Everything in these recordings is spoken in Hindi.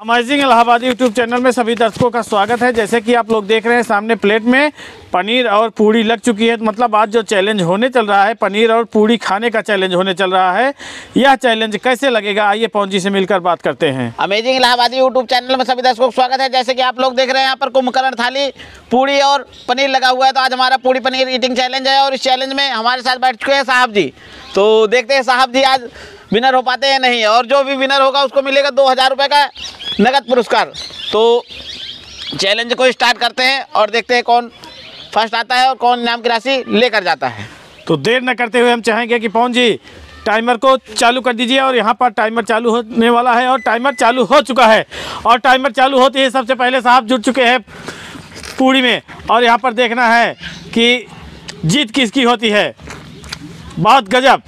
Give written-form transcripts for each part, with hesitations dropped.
अमेजिंग इलाहाबादी यूट्यूब चैनल में सभी दर्शकों का स्वागत है। जैसे कि आप लोग देख रहे हैं सामने प्लेट में पनीर और पूड़ी लग चुकी है। मतलब आज जो चैलेंज होने चल रहा है, पनीर और पूड़ी खाने का चैलेंज होने चल रहा है, यह चैलेंज कैसे लगेगा आइए पवन जी से मिलकर बात करते हैं। अमेजिंग इलाहाबादी यूट्यूब चैनल में सभी दर्शकों का स्वागत है। जैसे कि आप लोग देख रहे हैं यहाँ पर कुंभकर्ण थाली पूड़ी और पनीर लगा हुआ है। तो आज हमारा पूड़ी पनीर ईटिंग चैलेंज है और इस चैलेंज में हमारे साथ बैठ चुके हैं साहब जी। तो देखते हैं साहब जी आज विनर हो पाते हैं नहीं, और जो भी विनर होगा उसको मिलेगा 2000 रुपये का नगद पुरस्कार। तो चैलेंज को स्टार्ट करते हैं और देखते हैं कौन फर्स्ट आता है और कौन इनाम की राशि लेकर जाता है। तो देर न करते हुए हम चाहेंगे कि पवन जी टाइमर को चालू कर दीजिए। और यहाँ पर टाइमर चालू होने वाला है और टाइमर चालू हो चुका है। और टाइमर चालू होते ही सबसे पहले साहब जुड़ चुके हैं पूड़ी में। और यहाँ पर देखना है कि जीत किसकी होती है। बहुत गजब।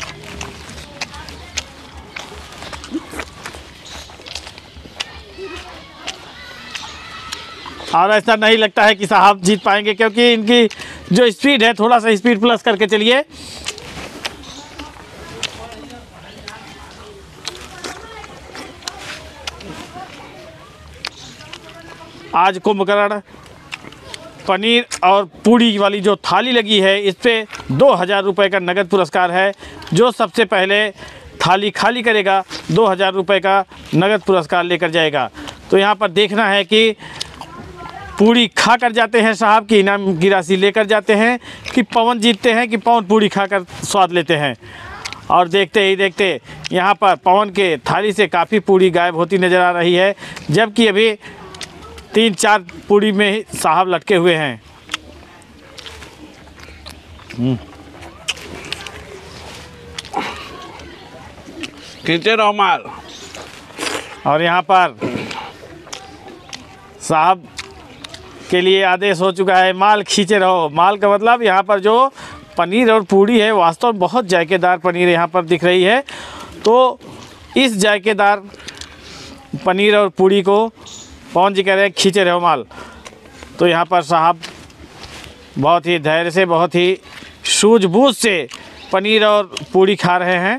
और ऐसा नहीं लगता है कि साहब जीत पाएंगे, क्योंकि इनकी जो स्पीड है, थोड़ा सा स्पीड प्लस करके चलिए। आज कुंभकर्ण पनीर और पूड़ी वाली जो थाली लगी है, इस पे 2000 रुपये का नगद पुरस्कार है। जो सबसे पहले थाली खाली करेगा 2000 रुपये का नगद पुरस्कार लेकर जाएगा। तो यहाँ पर देखना है कि पूड़ी खा कर जाते हैं साहब की इनाम की राशि लेकर जाते हैं, कि पवन जीतते हैं कि पवन पूड़ी खाकर स्वाद लेते हैं। और देखते ही देखते यहाँ पर पवन के थाली से काफ़ी पूड़ी गायब होती नज़र आ रही है, जबकि अभी 3-4 पूड़ी में साहब लटके हुए हैं। खींचे रहो माल। और यहाँ पर साहब के लिए आदेश हो चुका है, माल खींचे रहो। माल का मतलब यहाँ पर जो पनीर और पूड़ी है, वास्तव में बहुत जायकेदार पनीर यहाँ पर दिख रही है। तो इस जायकेदार पनीर और पूड़ी को पवन जी कह रहे हैं खींचे रहो माल। तो यहाँ पर साहब बहुत ही धैर्य से, बहुत ही सूझबूझ से पनीर और पूड़ी खा रहे हैं।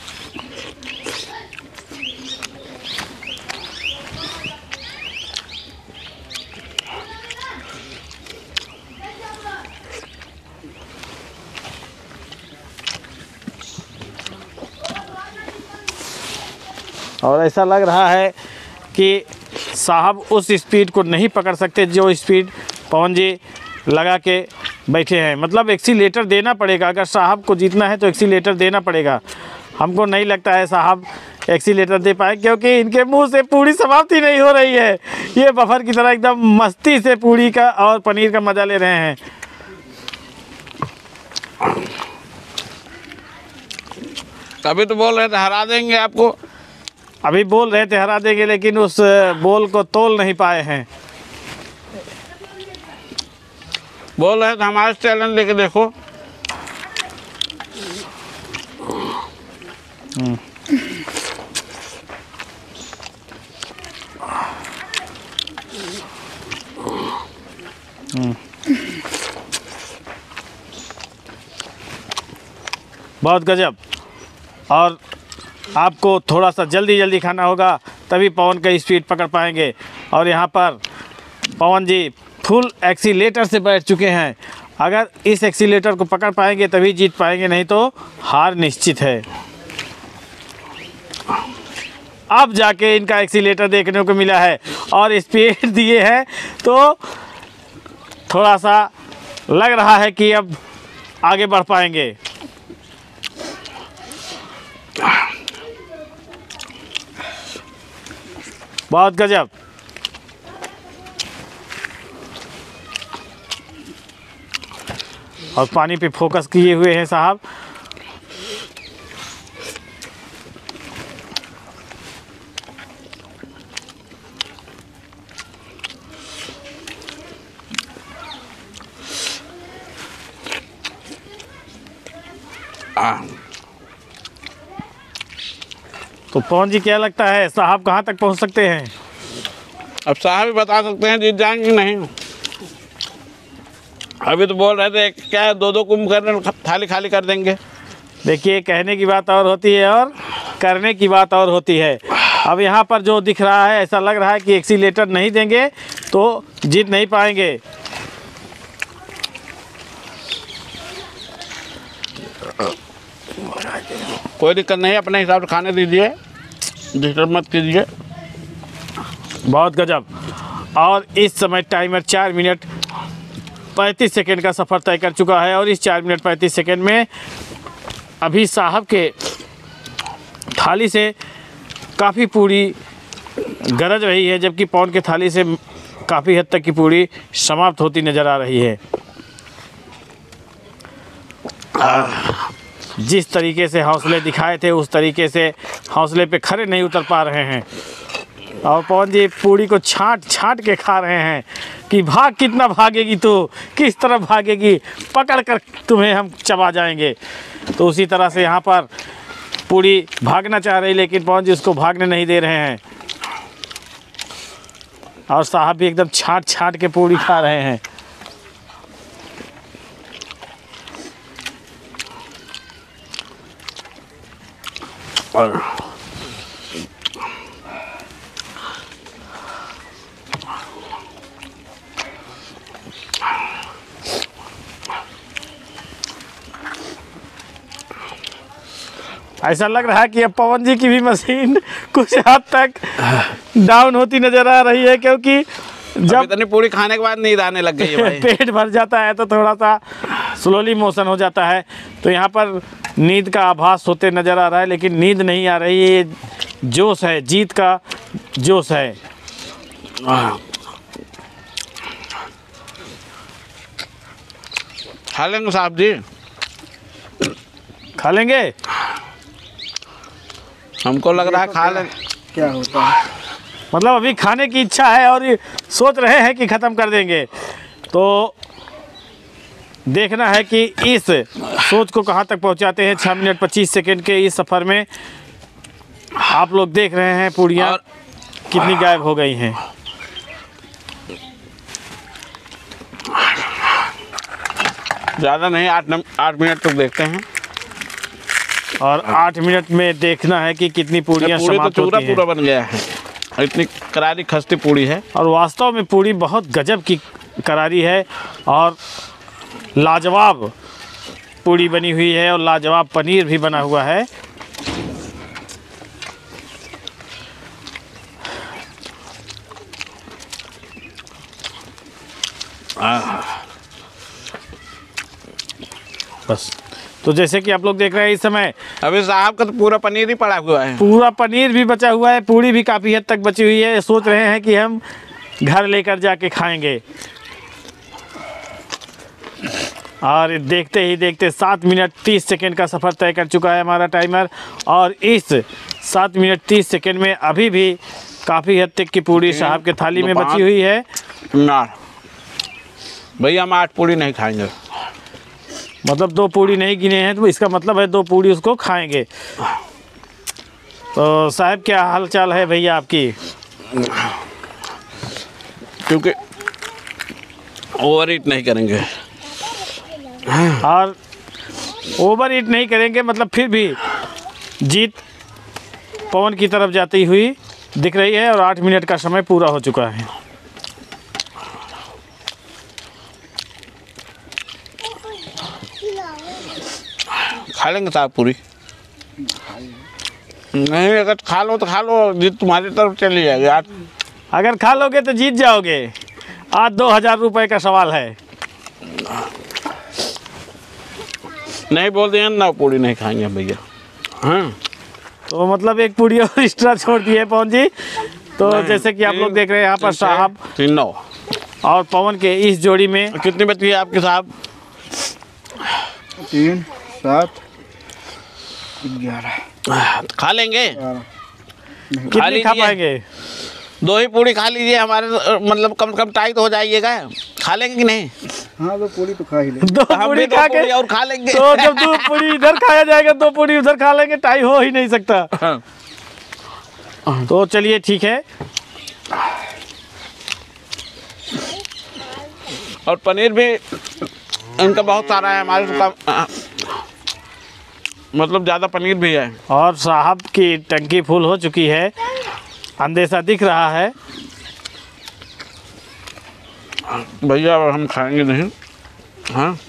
और ऐसा लग रहा है कि साहब उस स्पीड को नहीं पकड़ सकते जो स्पीड पवन जी लगा के बैठे हैं। मतलब एक्सीलेटर देना पड़ेगा, अगर साहब को जीतना है तो एक्सीलेटर देना पड़ेगा। हमको नहीं लगता है साहब एक्सीलेटर दे पाए, क्योंकि इनके मुंह से पूड़ी समाप्त ही नहीं हो रही है। ये बफर की तरह एकदम मस्ती से पूड़ी का और पनीर का मज़ा ले रहे हैं। अभी तो बोल रहे थे हरा देंगे आपको, अभी बोल रहे थे हरा देंगे, लेकिन उस बोल को तोल नहीं पाए हैं। बोल रहे थे हमारे चैलेंज लेके देखो। बहुत गजब। और आपको थोड़ा सा जल्दी खाना होगा, तभी पवन का स्पीड पकड़ पाएंगे। और यहाँ पर पवन जी फुल एक्सीलेटर से बैठ चुके हैं। अगर इस एक्सीलेटर को पकड़ पाएंगे तभी जीत पाएंगे, नहीं तो हार निश्चित है। अब जाके इनका एक्सीलेटर देखने को मिला है और स्पीड दिए हैं, तो थोड़ा सा लग रहा है कि अब आगे बढ़ पाएंगे। बहुत गजब। और पानी पे फोकस किए हुए हैं साहब। तो पवन जी क्या लगता है साहब कहाँ तक पहुँच सकते हैं? अब साहब ही बता सकते हैं जीत जाएंगे नहीं। अभी तो बोल रहे थे क्या 2-2 कुंभकर्ण थाली खाली कर देंगे। देखिए कहने की बात और होती है और करने की बात और होती है। अब यहाँ पर जो दिख रहा है, ऐसा लग रहा है कि एक्सीलेटर नहीं देंगे तो जीत नहीं पाएंगे। कोई दिक्कत नहीं, अपने हिसाब से खाने दीजिए, डिस्टर्ब मत कीजिए। बहुत गजब। और इस समय टाइमर 4 मिनट 35 सेकंड का सफ़र तय कर चुका है और इस 4 मिनट 35 सेकंड में अभी साहब के थाली से काफ़ी पूरी गरज रही है, जबकि पवन के थाली से काफ़ी हद तक की पूरी समाप्त होती नज़र आ रही है। जिस तरीके से हौसले दिखाए थे उस तरीके से हौसले पे खड़े नहीं उतर पा रहे हैं और पवन जी पूड़ी को छांट छांट के खा रहे हैं कि भाग, कितना भागेगी तू, किस तरफ भागेगी, पकड़ कर तुम्हें हम चबा जाएंगे। तो उसी तरह से यहाँ पर पूड़ी भागना चाह रही, लेकिन पवन जी उसको भागने नहीं दे रहे हैं और साहब भी एकदम छांट छांट के पूड़ी खा रहे हैं। और ऐसा लग रहा है कि अब पवन जी की भी मशीन कुछ हद तक डाउन होती नजर आ रही है, क्योंकि जब इतनी पूरी खाने के बाद नींद आने लग गई है भाई। पेट भर जाता है तो थोड़ा सा स्लोली मोशन हो जाता है, तो यहाँ पर नींद का आभास होते नज़र आ रहा है, लेकिन नींद नहीं आ रही है। ये जोश है, जीत का जोश है। खा लेंगे साहब जी, खा लेंगे। हमको लग रहा है खा लेंगे। क्या होता है, मतलब अभी खाने की इच्छा है और ये सोच रहे हैं कि ख़त्म कर देंगे। तो देखना है कि इस सोच को कहाँ तक पहुँचाते हैं। 6 मिनट 25 सेकंड के इस सफ़र में आप लोग देख रहे हैं पूड़ियाँ कितनी गायब हो गई हैं। ज़्यादा नहीं, 8 मिनट तक देखते हैं और 8 मिनट में देखना है कि कितनी पूड़ियाँ पूरी तो समाप्त चूरा होती हैं। पूरा बन गया है, इतनी करारी खस्ती पूड़ी है। और वास्तव में पूड़ी बहुत गजब की करारी है और लाजवाब पूड़ी बनी हुई है और लाजवाब पनीर भी बना हुआ है। बस, तो जैसे कि आप लोग देख रहे हैं इस समय अभी साहब का तो पूरा पनीर ही पड़ा हुआ है। पूरा पनीर भी बचा हुआ है, पूड़ी भी काफ़ी हद तक बची हुई है। सोच रहे हैं कि हम घर लेकर जाके खाएंगे। और देखते ही देखते 7 मिनट 30 सेकंड का सफ़र तय कर चुका है हमारा टाइमर और इस 7 मिनट 30 सेकंड में अभी भी काफ़ी हद तक की पूड़ी साहब के थाली में बची हुई है। ना भैया, हम 8 पूड़ी नहीं खाएंगे। मतलब 2 पूड़ी नहीं गिने हैं, तो इसका मतलब है 2 पूड़ी उसको खाएंगे। तो साहब क्या हाल चाल है भैया आपकी? क्योंकि ओवर ईट नहीं करेंगे और ओवर ईट नहीं करेंगे, मतलब फिर भी जीत पवन की तरफ जाती हुई दिख रही है और 8 मिनट का समय पूरा हो चुका है। खा लेंगे साहब पूरी। नहीं, अगर खा लो तो खा लो, जीत तुम्हारी तरफ चली जाएगी। आज अगर खा लोगे तो जीत जाओगे। आज 2000 रुपये का सवाल है। नहीं बोल दिया ना, पूड़ी नहीं खाएंगे भैया। हाँ, तो मतलब एक पूड़ी और एक्स्ट्रा छोड़ दिए पवन जी। तो जैसे कि आप लोग देख रहे हैं यहाँ पर साहब 3-9 और पवन के इस जोड़ी में कितनी बची है आपके साहब? 3, 7, 11, खा लेंगे। 12। कितनी खा लीजिए। पाएंगे? 2 ही पूड़ी खा लीजिए, हमारे मतलब कम से कम टाइट हो जाइएगा। खा लेंगे कि नहीं? हाँ, तो पूरी तो खा ही ले। 2 हम पूड़ी भी 2 खा के पूड़ी और खा लेंगे। तो जब 2 पूड़ी इधर खाया जाएगा 2 पूड़ी उधर खा लेंगे, टाई हो ही नहीं सकता। हाँ। तो चलिए ठीक है। और पनीर भी इनका बहुत सारा है, हमारे से कम, मतलब ज़्यादा पनीर भी है। और साहब की टंकी फुल हो चुकी है अंदेशा दिख रहा है। भैया अब हम खाएंगे नहीं। हाँ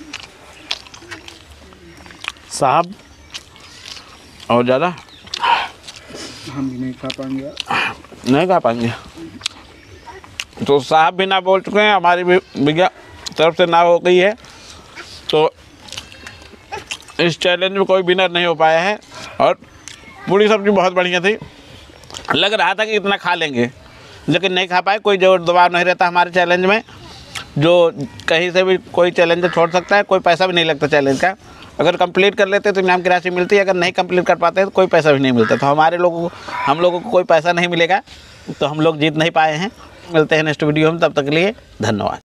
साहब और ज़्यादा हम भी नहीं खा पाएंगे। नहीं खा पाएंगे तो साहब भी ना बोल चुके हैं, हमारी भी भैया तरफ से ना हो गई है। तो इस चैलेंज में कोई विनर नहीं हो पाया है। और पूरी सब्जी बहुत बढ़िया थी, लग रहा था कि इतना खा लेंगे लेकिन नहीं खा पाए। कोई जोर दबाव नहीं रहता हमारे चैलेंज में, जो कहीं से भी कोई चैलेंज छोड़ सकता है, कोई पैसा भी नहीं लगता चैलेंज का। अगर कंप्लीट कर लेते तो इनाम की राशि मिलती है, अगर नहीं कंप्लीट कर पाते तो कोई पैसा भी नहीं मिलता। तो हम लोगों को कोई पैसा नहीं मिलेगा, तो हम लोग जीत नहीं पाए हैं। मिलते हैं नेक्स्ट वीडियो में, तब तक के लिए धन्यवाद।